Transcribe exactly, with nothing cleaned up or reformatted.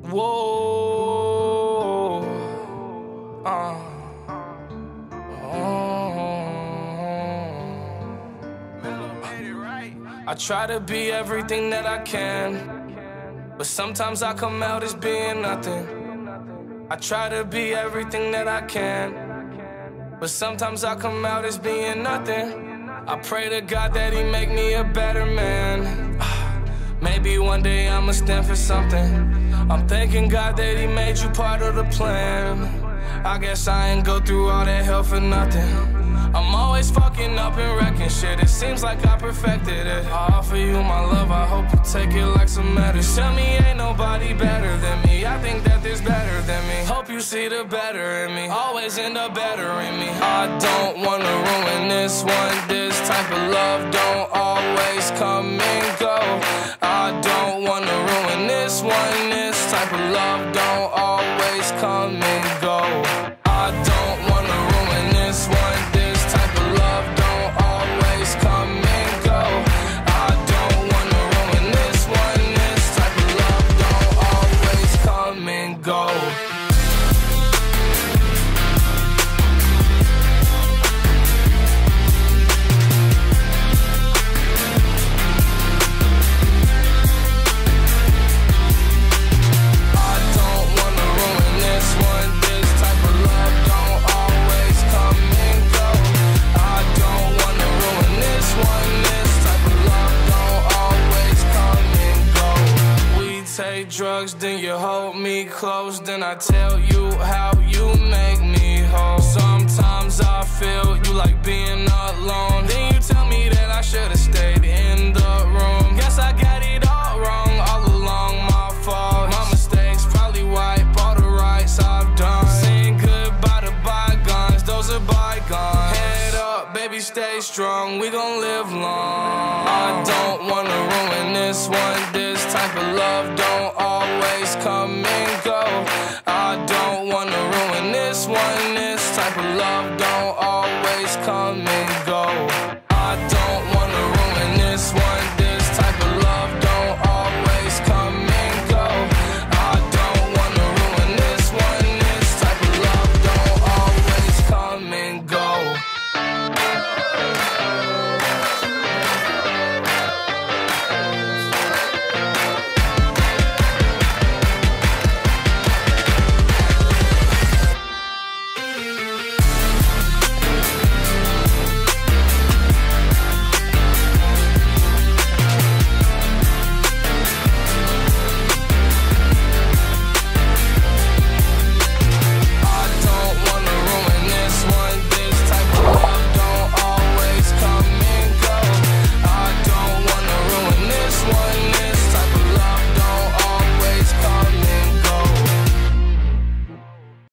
Whoa. Uh. I try to be everything that I can, but sometimes I come out as being nothing. I try to be everything that I can, but sometimes I come out as being nothing. I pray to God that He make me a better man. Maybe one day I'ma stand for something. I'm thanking God that He made you part of the plan. I guess I ain't go through all that hell for nothing. I'm always fucking up and wrecking shit. It seems like I perfected it. I offer you my love, I hope you take it like some medicine. Tell me ain't nobody better than me. I think that there's better than me. Hope you see the better in me. Always end up better in me. I don't wanna ruin this one. This type of love don't always come and go. I don't wanna ruin this one. This type of love don't always come and go. I don't wanna ruin this one. Take drugs, then you hold me close. Then I tell you how you make me whole. Sometimes I feel you like being alone. Then you tell me that I should've stayed in the room. Guess I got it all wrong, all along my fault. My mistakes probably wipe all the rights I've done. Saying goodbye to bygones, those are bygones. Head up, baby, stay strong, we gon' live long. I don't wanna ruin this one. This type of love don't